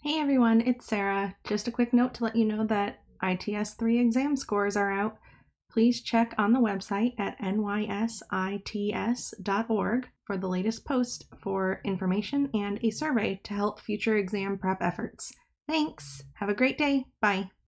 Hey everyone, it's Sarah. Just a quick note to let you know that ITS 3 exam scores are out. Please check on the website at nysits.org for the latest post for information and a survey to help future exam prep efforts. Thanks! Have a great day. Bye.